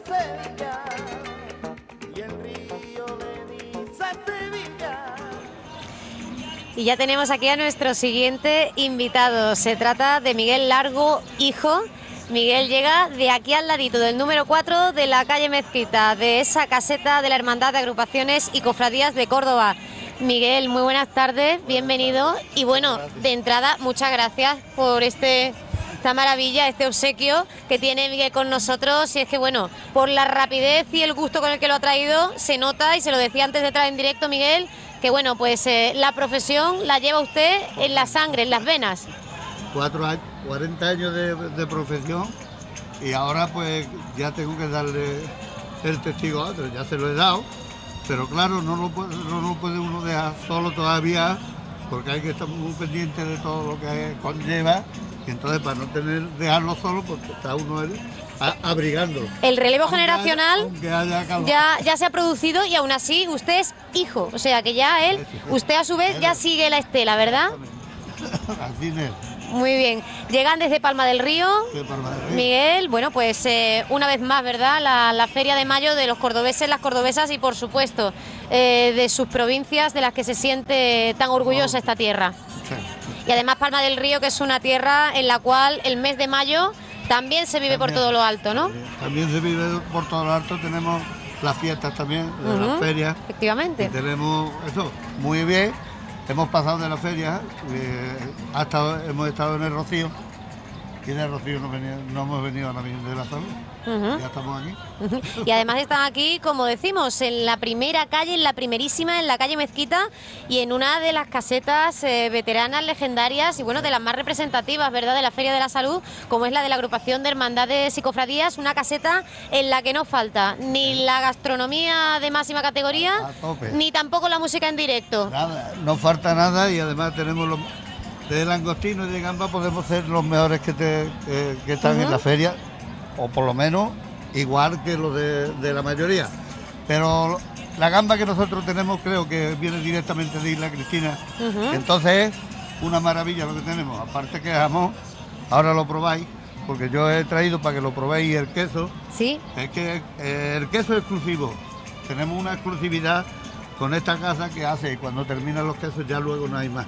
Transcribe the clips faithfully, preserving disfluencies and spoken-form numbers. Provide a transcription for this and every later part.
Sevilla y el río le dice Sevilla. Y ya tenemos aquí a nuestro siguiente invitado. Se trata de Miguel Largo, hijo. Miguel llega de aquí al ladito, del número cuatro de la calle Mezquita, de esa caseta de la Hermandad de Agrupaciones y Cofradías de Córdoba. Miguel, muy buenas tardes, bienvenido. Y bueno, de entrada, muchas gracias por este, esta maravilla, este obsequio que tiene Miguel con nosotros. Y es que bueno, por la rapidez y el gusto con el que lo ha traído, se nota, y se lo decía antes de entrar en directo, Miguel, que bueno, pues eh, la profesión la lleva usted en la sangre, en las venas. Cuatro años, cuarenta años de, de profesión, y ahora pues ya tengo que darle el testigo a otro, ya se lo he dado, pero claro, no lo puede, no lo puede uno dejar solo todavía, porque hay que estar muy pendiente de todo lo que conlleva, y entonces para no tener dejarlo solo, pues está uno él, a, abrigándolo. El relevo Aunque generacional haya, aunque haya ya, ya se ha producido, y aún así usted es hijo, o sea que ya él, usted a su vez ya sigue la estela, ¿verdad? Así es. Muy bien. Llegan desde Palma del Río. Sí, Palma del Río. Miguel, bueno, pues eh, una vez más, ¿verdad? La, la Feria de Mayo de los cordobeses, las cordobesas y, por supuesto, eh, de sus provincias, de las que se siente tan orgullosa esta tierra. Sí. Y además Palma del Río, que es una tierra en la cual el mes de mayo también se vive También, por todo lo alto, ¿no? También se vive por todo lo alto. Tenemos las fiestas también, de Uh-huh. las ferias. Efectivamente. Y tenemos eso, muy bien. Hemos pasado de la feria, eh, hasta, hemos estado en el Rocío, y de Rocío no, venía, no hemos venido a la Virgen de la Salud. Uh-huh. Ya estamos aquí. Y además están aquí, como decimos, en la primera calle, en la primerísima, en la calle Mezquita, y en una de las casetas eh, veteranas, legendarias y bueno, de las más representativas, ¿verdad?, de la Feria de la Salud, como es la de la Agrupación de Hermandades y Cofradías, una caseta en la que no falta ni la gastronomía de máxima categoría, A tope. ni tampoco la música en directo. Nada, no falta nada, y además tenemos los de langostino y de gamba, podemos ser los mejores que, te, que, que están Uh-huh. en la feria, o por lo menos igual que los de, de la mayoría. Pero la gamba que nosotros tenemos creo que viene directamente de Isla Cristina. Uh-huh. Entonces es una maravilla lo que tenemos. Aparte que jamón, ahora lo probáis, porque yo he traído para que lo probéis el queso. Sí. Es que eh, el queso es exclusivo. Tenemos una exclusividad con esta casa que hace, y cuando terminan los quesos ya luego no hay más.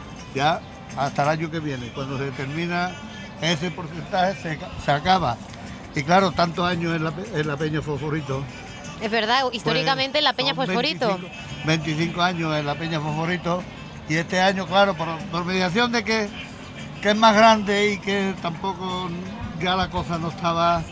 Ya hasta el año que viene, cuando se termina ese porcentaje se, se acaba. Y claro, tantos años en la, en la Peña Fosforito. Es verdad, históricamente Pues, la Peña son Fosforito. veinticinco, veinticinco años en la Peña Fosforito, y este año, claro, por, por mediación de que, que es más grande y que tampoco ya la cosa no estaba,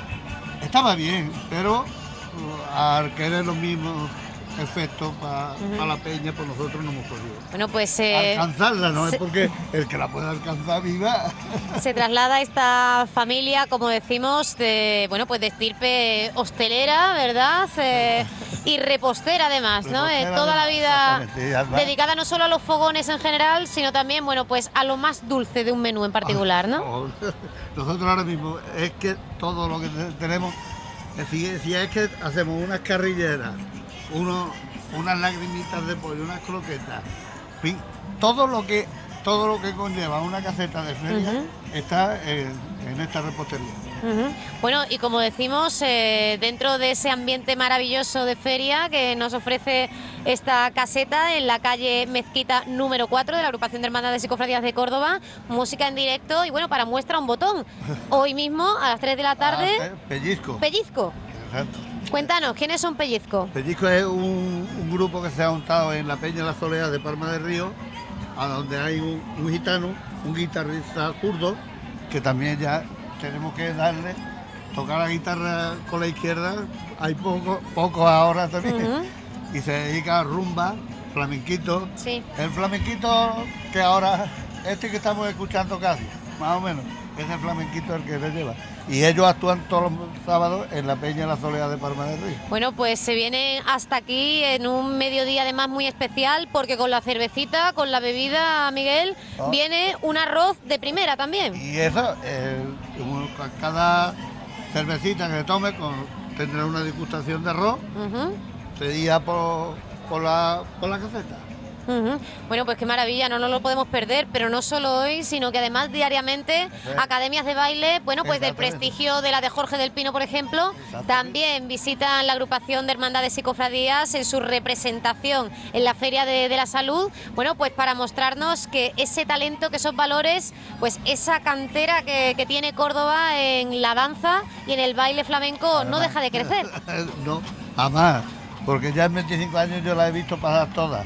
estaba bien, pero uh, al querer los mismos efectos para Uh-huh. pa la Peña, pues nosotros no hemos podido Bueno, pues eh, alcanzarla, no se- es porque el que la pueda alcanzar viva. se traslada esta familia, como decimos, de bueno, pues de estirpe hostelera, ¿verdad? Eh, y repostera además, ¿no? Eh, Repostera, toda la vida exactamente, y además- dedicada no solo a los fogones en general, sino también, bueno, pues a lo más dulce de un menú en particular, ¿no? Nosotros ahora mismo es que todo lo que te- tenemos, eh, si, si es que hacemos unas carrilleras, uno, unas lagrimitas de pollo, unas croquetas, en fin, todo lo que todo lo que conlleva una caseta de feria Ujú. está en, en esta repostería. Ujú. Bueno, y como decimos, eh, dentro de ese ambiente maravilloso de feria que nos ofrece esta caseta en la calle Mezquita número cuatro de la Agrupación de Hermandades y Cofradías de Córdoba, música en directo y bueno, para muestra un botón. Hoy mismo a las tres de la tarde, Ah, pe- pellizco. Pellizco. Exacto. Cuéntanos, ¿quiénes son Pellizco? Pellizco es un, un grupo que se ha juntado en la Peña La Soledad de Palma del Río, a donde hay un, un gitano, un guitarrista zurdo, que también ya tenemos que darle, tocar la guitarra con la izquierda, hay poco, poco ahora también, Ujú. y se dedica a rumba, flamenquito. Sí. El flamenquito que ahora, este que estamos escuchando casi, más o menos, es el flamenquito el que le lleva. Y ellos actúan todos los sábados en la Peña La Soledad de Palma del Río. Bueno, pues se vienen hasta aquí en un mediodía además muy especial porque con la cervecita, con la bebida, Miguel, Oh. viene un arroz de primera también. Y eso, eh, como ca- cada cervecita que tome con, tendrá una degustación de arroz Ujú. pedida por, por, la, por la caseta. Ujú. Bueno, pues qué maravilla, no nos lo podemos perder, pero no solo hoy, sino que además diariamente Sí. academias de baile, bueno, pues del Exactamente. prestigio de la de Jorge del Pino, por ejemplo, Exactamente. también visitan la agrupación de Hermandades y Cofradías en su representación en la Feria de, de la Salud, bueno, pues para mostrarnos que ese talento, que esos valores, pues esa cantera que, que tiene Córdoba en la danza y en el baile flamenco no Además, deja de crecer. No, jamás, porque ya en veinticinco años yo la he visto pasar todas.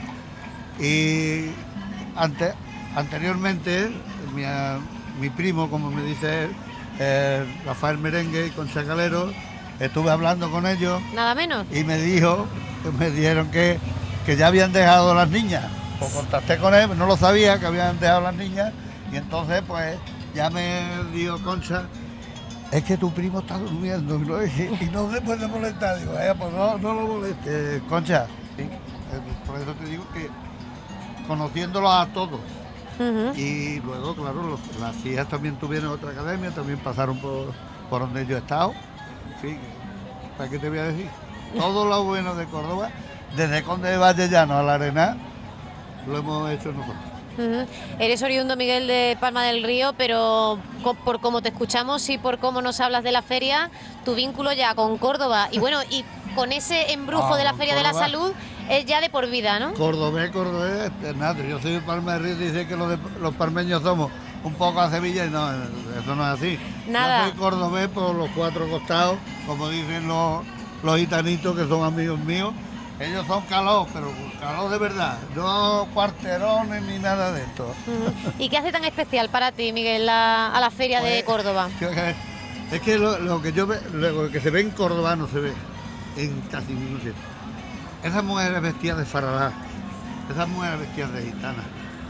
Y ante, anteriormente, mi, ah, mi primo, como me dice él, eh, Rafael Merengue y Concha Calero, estuve hablando con ellos Nada menos. y me dijo, me dijeron que, que ya habían dejado las niñas. Pues contacté con él, no lo sabía que habían dejado las niñas, y entonces pues ya me dijo Concha, es que tu primo está durmiendo y no, y no se puede molestar. Digo, eh, pues no, no lo moleste, Concha. Sí, eh, por eso te digo que conociéndolos a todos. Ujú. Y luego, claro, los- las hijas también tuvieron otra academia, también pasaron por, por donde yo he estado. Sí, que- ¿para qué te voy a decir? Todo lo bueno de Córdoba, desde Conde de Vallellano a la Arena, lo hemos hecho nosotros. Ujú. Eres oriundo, Miguel, de Palma del Río, pero co- por cómo te escuchamos y por cómo nos hablas de la feria, tu vínculo ya con Córdoba y bueno, y con ese embrujo Ah, de la con Feria de la Córdoba. Salud es ya de por vida, ¿no? Cordobés, cordobés, nada, yo soy de Palma de Río, dice que los, de- los palmeños somos un poco a Sevilla y no, eso no es así. Nada. Yo soy cordobés por los cuatro costados, como dicen los, los gitanitos que son amigos míos. Ellos son calor, pero calor de verdad, no cuarterones ni nada de esto. Ujú. ¿Y qué hace tan especial para ti, Miguel, la- a la Feria de Pues, Córdoba? yo que- Es que lo, lo que yo ve- lo que se ve en Córdoba no se ve en casi ningún sitio. Esas mujeres vestidas de faralá, esas mujeres vestidas de gitana.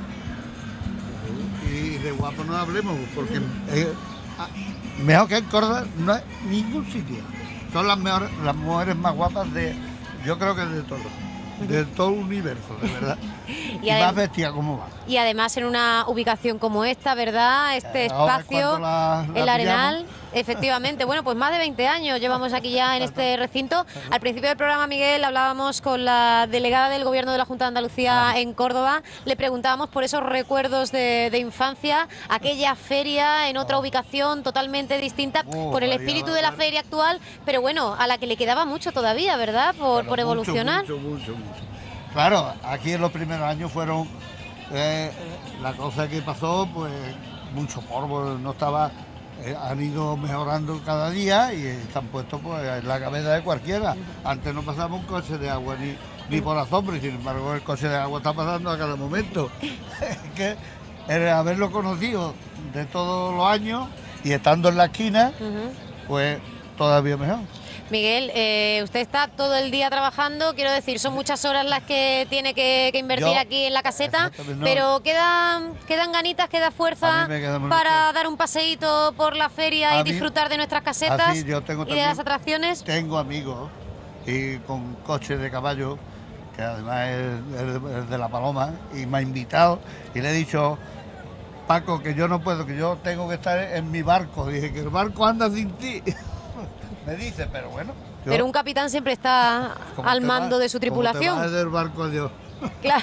Y de guapo no hablemos, porque eh, ah, mejor que en Córdoba no hay ningún sitio. Son las mejores, las mujeres más guapas de, yo creo que de todo, de todo el universo, de verdad. Y Y, adem- más vestidas como va. Y además en una ubicación como esta, ¿verdad? Este Eh, ahora es espacio, cuando la- la el Arenal, pillamos. efectivamente. Bueno, pues más de veinte años llevamos aquí ya en este recinto. Al principio del programa, Miguel, hablábamos con la delegada del Gobierno de la Junta de Andalucía Ah. en Córdoba. Le preguntábamos por esos recuerdos de, de infancia, aquella feria en otra ubicación totalmente distinta, Oh, con el María espíritu de la Bárbara. feria actual, pero bueno, a la que le quedaba mucho todavía, ¿verdad? Por, Pero por mucho, evolucionar. Mucho, mucho, mucho. Claro, aquí en los primeros años fueron eh, la cosa que pasó, pues mucho polvo, no estaba, eh, han ido mejorando cada día y están puestos pues en la cabeza de cualquiera. Antes no pasaba un coche de agua ni, ni por la sombra, y sin embargo el coche de agua está pasando a cada momento. Es que el haberlo conocido de todos los años y estando en la esquina, Ujú. pues todavía mejor. Miguel, eh, usted está todo el día trabajando, quiero decir, son muchas horas las que tiene que, que invertir Yo- aquí en la caseta, Exactamente, no. pero quedan, quedan ganitas, queda A fuerza mí me queda muy para bien. dar un paseíto por la feria A y mí- disfrutar de nuestras casetas Así yo tengo y de también- las atracciones. Tengo amigos y con coches de caballo, que además es, es de- es de La Paloma, y me ha invitado y le he dicho, Paco, que yo no puedo, que yo tengo que estar en mi barco. Dije que el barco anda sin ti. Me dice, pero bueno. yo- Pero un capitán siempre está ¿cómo al te mando vas? de su ¿Cómo te tripulación. vas del barco, adiós? Claro,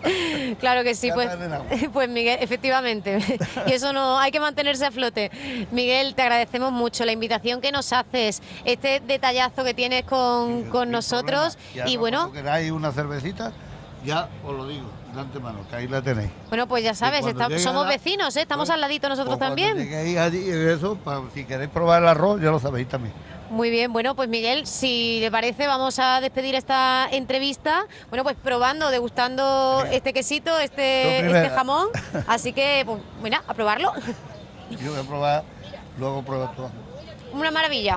claro que sí, Ya pues, está en el agua. pues Miguel, efectivamente, y eso no, hay que mantenerse a flote. Miguel, te agradecemos mucho la invitación que nos haces, este detallazo que tienes con, Sin- con sin nosotros problema. Ya y no, bueno, cuando queráis una cervecita, ya os lo digo, de antemano, que ahí la tenéis. bueno pues ya sabes, cuando está- llegue somos la- vecinos, ¿eh? Estamos pues, al ladito nosotros o cuando también. lleguéis allí y eso, pa- si queréis probar el arroz, ya lo sabéis también. Muy bien, bueno, pues Miguel, si le parece, vamos a despedir esta entrevista. Bueno, pues probando, degustando Venga. este quesito, Yo este, primero. este jamón. Así que, pues, bueno, a probarlo. Yo voy a probar, luego pruebo todo. Una maravilla.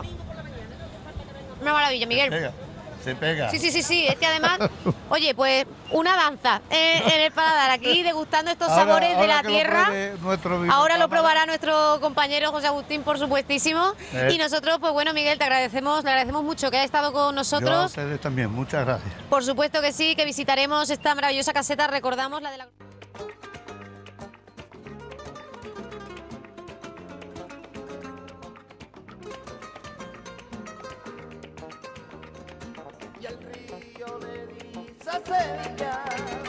Una maravilla, Miguel. Pega, se pega. Sí, sí, sí, sí. Es que además, oye, pues una danza eh, en el paladar aquí, degustando estos Ahora- sabores de ahora la que lo tierra. pruebe nuestro vino Ahora lo cámara. probará nuestro compañero José Agustín, por supuestísimo. Eh. Y nosotros, pues bueno, Miguel, te agradecemos, le agradecemos mucho que haya estado con Yo a nosotros. ustedes también, muchas gracias. Por supuesto que sí, que visitaremos esta maravillosa caseta, recordamos la de la... Y el río le dice a Sevilla